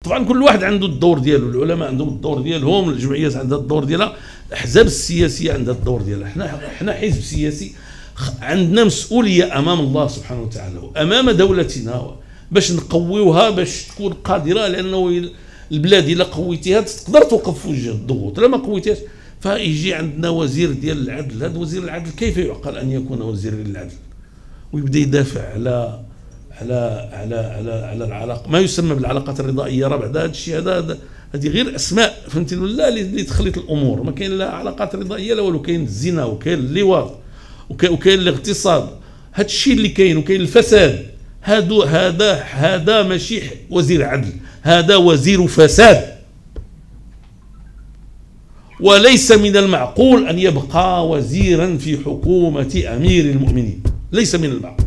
طبعا كل واحد عنده الدور ديالو، العلماء عندهم الدور ديالهم، الجمعيات عندها الدور ديالها، الاحزاب السياسيه عندها الدور ديالها. حنا حزب سياسي عندنا مسؤوليه امام الله سبحانه وتعالى وامام دولتنا باش نقويوها باش تكون قادره، لانه البلاد الا قويتيها تقدر توقف في وجه الضغوط، الا ما قويتيهاش فيجي عندنا وزير ديال العدل. هذا وزير العدل كيف يعقل ان يكون وزير للعدل ويبدا يدافع على العلاقه ما يسمى بالعلاقات الرضائيه؟ راه بعد هذا الشيء هذه غير اسماء، فهمتني ولا، اللي تخلط الامور. ما كاين لا علاقات رضائيه لا والو، كاين الزنا وكاين اللواط وكاين الاغتصاب، هذا الشيء اللي كاين، وكاين الفساد. هذا ماشي وزير عدل، هذا وزير فساد. وليس من المعقول ان يبقى وزيرا في حكومه امير المؤمنين، ليس من المعقول.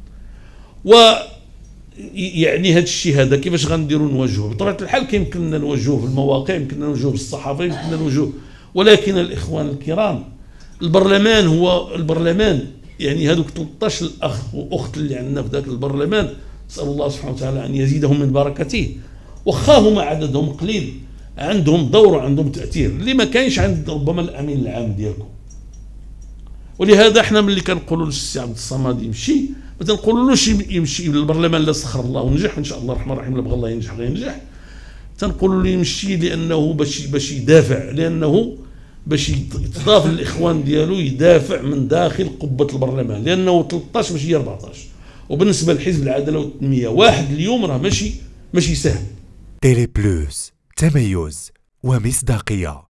ويعني هذا الشيء هذا كيفاش غنديروا نواجهوه؟ بطبيعه الحال كيمكننا نواجهوه في المواقع، يمكننا نواجهوه بالصحافه، يمكننا نواجهوه، ولكن الاخوان الكرام البرلمان هو البرلمان، يعني هذوك 13 الاخ واخت اللي عندنا في ذاك البرلمان، نسال الله سبحانه وتعالى ان يزيدهم من بركته، واخا هما عددهم قليل عندهم دور وعندهم تاثير اللي ما كاينش عند ربما الامين العام ديالكم. ولهذا احنا ملي كنقولوا للسي عبد الصمد يمشي، ما تنقولولوش يمشي للبرلمان لا سخر الله ونجح وان شاء الله الرحمن الرحيم، لا بغى الله ينجح غينجح، تنقولوا له يمشي لانه باش يدافع، لانه باش يتضاف للاخوان ديالو يدافع من داخل قبه البرلمان، لانه 13 ماشي 14. وبالنسبه لحزب العداله والتنميه واحد اليوم راه ماشي سهل. تيلي بلوس، تميز ومصداقيه.